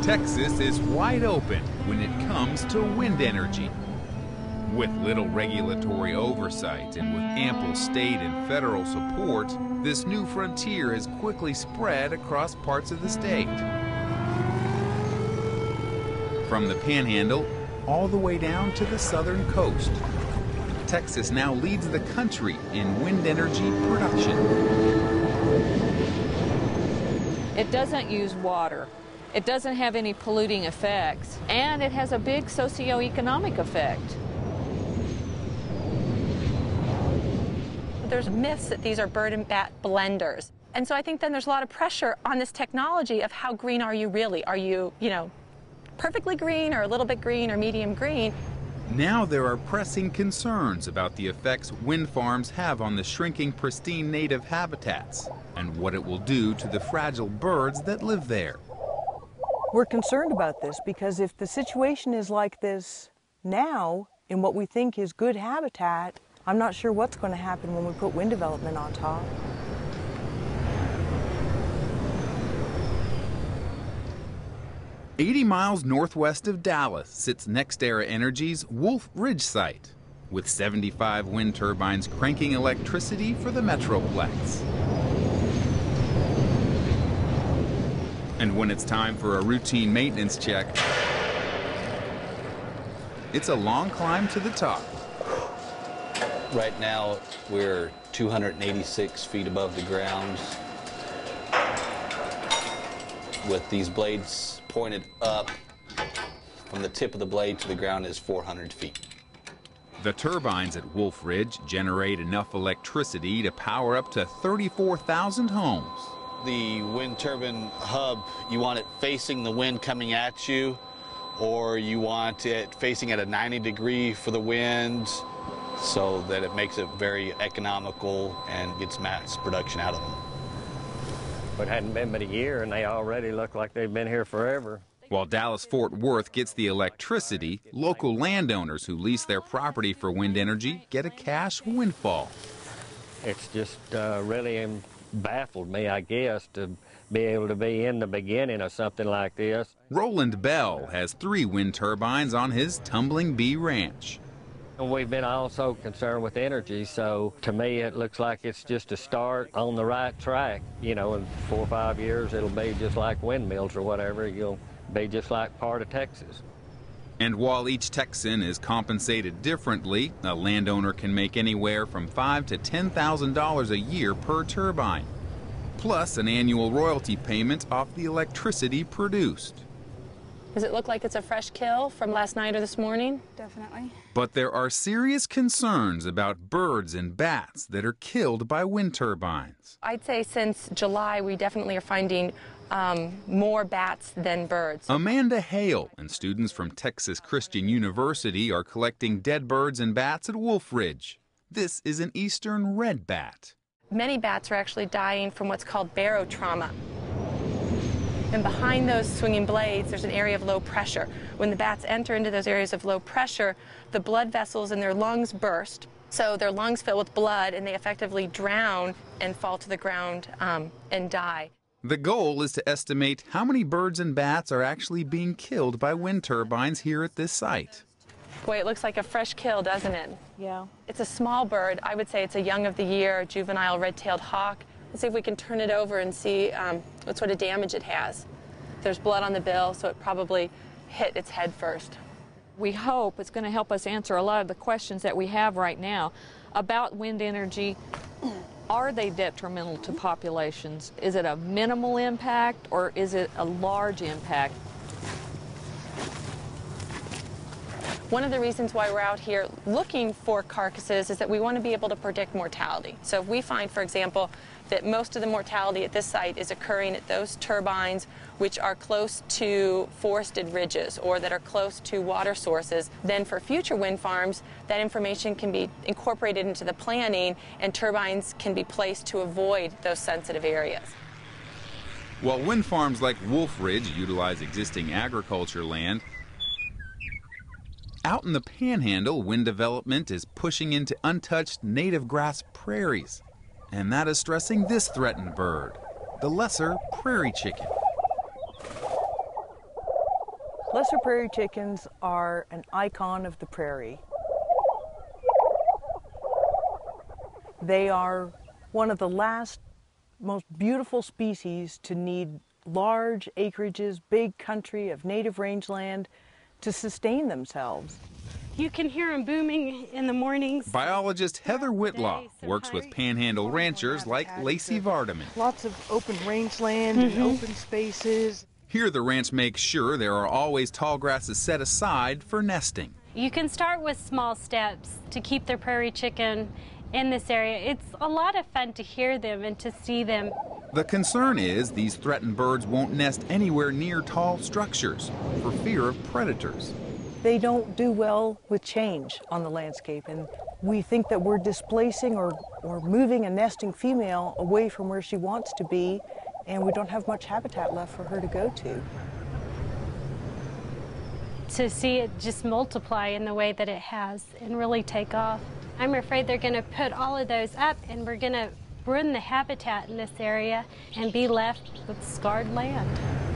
Texas is wide open when it comes to wind energy. With little regulatory oversight and with ample state and federal support, this new frontier has quickly spread across parts of the state. From the Panhandle all the way down to the southern coast, Texas now leads the country in wind energy production. It doesn't use water. It doesn't have any polluting effects, and it has a big socioeconomic effect. There's myths that these are bird and bat blenders. And so I think then there's a lot of pressure on this technology of how green are you really? Are you, perfectly green or a little bit green or medium green? Now there are pressing concerns about the effects wind farms have on the shrinking pristine native habitats and what it will do to the fragile birds that live there. We're concerned about this because if the situation is like this now in what we think is good habitat, I'm not sure what's going to happen when we put wind development on top. "80 miles northwest of Dallas sits NextEra Energy's Wolf Ridge site, with 75 wind turbines cranking electricity for the Metroplex. And when it's time for a routine maintenance check, it's a long climb to the top. Right now, we're 286 feet above the ground with these blades pointed up. From the tip of the blade to the ground is 400 feet. The turbines at Wolf Ridge generate enough electricity to power up to 34,000 homes. The wind turbine hub, you want it facing the wind coming at you, or you want it facing at a 90-degree for the wind, so that it makes it very economical and gets mass production out of them. It hadn't been but a year, and they already look like they've been here forever. While Dallas-Fort Worth gets the electricity, local landowners who lease their property for wind energy get a cash windfall. It's just really baffled me, I guess, to be able to be in the beginning of something like this. Roland Bell has 3 wind turbines on his Tumbling Bee Ranch. We've been also concerned with energy, so to me it looks like it's just a start on the right track. In 4 or 5 years it'll be just like windmills or whatever. You'll be just like part of Texas. And while each Texan is compensated differently, a landowner can make anywhere from $5,000 to $10,000 a year per turbine, plus an annual royalty payment off the electricity produced. Does it look like it's a fresh kill from last night or this morning? Definitely. But there are serious concerns about birds and bats that are killed by wind turbines. I'd say since July we definitely are finding more bats than birds. Amanda Hale and students from Texas Christian University are collecting dead birds and bats at Wolf Ridge. This is an eastern red bat. Many bats are actually dying from what's called barotrauma. And behind those swinging blades, there's an area of low pressure. When the bats enter into those areas of low pressure, the blood vessels in their lungs burst. So their lungs fill with blood, and they effectively drown and fall to the ground and die. The goal is to estimate how many birds and bats are actually being killed by wind turbines here at this site. Boy, it looks like a fresh kill, doesn't it? Yeah. It's a small bird. I would say it's a young of the year, juvenile red-tailed hawk. Let's see if we can turn it over and see what sort of damage it has. There's blood on the bill, so it probably hit its head first. We hope it's going to help us answer a lot of the questions that we have right now about wind energy. Are they detrimental to populations? Is it a minimal impact or is it a large impact? One of the reasons why we're out here looking for carcasses is that we want to be able to predict mortality. So if we find, for example, that most of the mortality at this site is occurring at those turbines which are close to forested ridges or that are close to water sources, then for future wind farms, that information can be incorporated into the planning and turbines can be placed to avoid those sensitive areas. While wind farms like Wolf Ridge utilize existing agriculture land, out in the Panhandle, wind development is pushing into untouched native grass prairies. And that is stressing this threatened bird, the lesser prairie chicken. Lesser prairie chickens are an icon of the prairie. They are one of the last most beautiful species to need large acreages, big country of native rangeland to sustain themselves. You can hear them booming in the mornings. Biologist Heather Whitlaw works with panhandle ranchers like Lacey Vardaman. Lots of open rangeland and open spaces. Here the ranch makes sure there are always tall grasses set aside for nesting. You can start with small steps to keep the prairie chicken in this area. It's a lot of fun to hear them and to see them. The concern is these threatened birds won't nest anywhere near tall structures for fear of predators. They don't do well with change on the landscape, and we think that we're displacing or moving a nesting female away from where she wants to be, and we don't have much habitat left for her to go to. To see it just multiply in the way that it has and really take off. I'm afraid they're going to put all of those up and we're going to ruin the habitat in this area and be left with scarred land.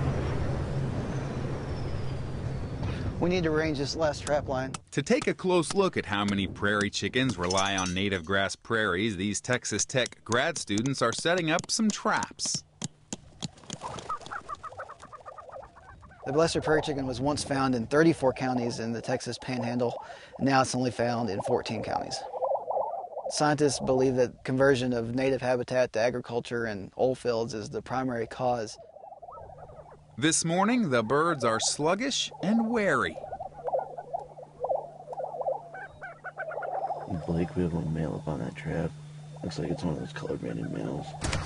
We need to arrange this last trap line. To take a close look at how many prairie chickens rely on native grass prairies, these Texas Tech grad students are setting up some traps. The lesser prairie chicken was once found in 34 counties in the Texas Panhandle, and now it's only found in 14 counties. Scientists believe that conversion of native habitat to agriculture and oil fields is the primary cause. This morning, the birds are sluggish and wary. Blake, we have one male up on that trap. Looks like it's one of those color-banded males.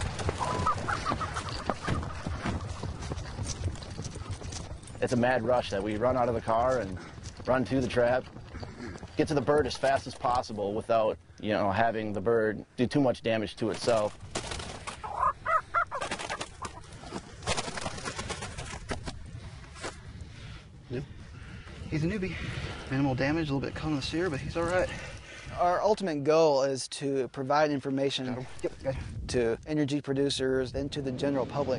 It's a mad rush that we run out of the car and run to the trap, get to the bird as fast as possible without, having the bird do too much damage to itself. Yep. He's a newbie. Minimal damage, a little bit caught on the sear, but he's all right. Our ultimate goal is to provide information to energy producers and to the general public.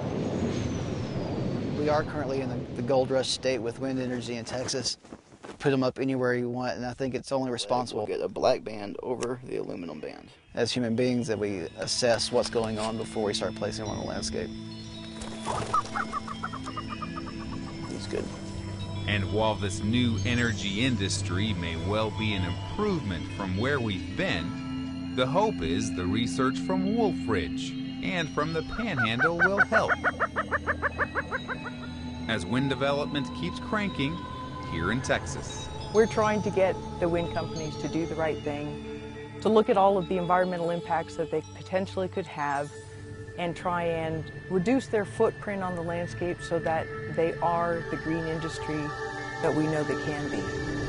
We are currently in the gold rush state with wind energy in Texas. Put them up anywhere you want, and I think it's only responsible to get a black band over the aluminum band. As human beings, that we assess what's going on before we start placing them on the landscape. He's good. And while this new energy industry may well be an improvement from where we've been, the hope is the research from Wolf Ridge and from the Panhandle will help. As wind development keeps cranking here in Texas. We're trying to get the wind companies to do the right thing, to look at all of the environmental impacts that they potentially could have and try and reduce their footprint on the landscape so that they are the green industry that we know they can be.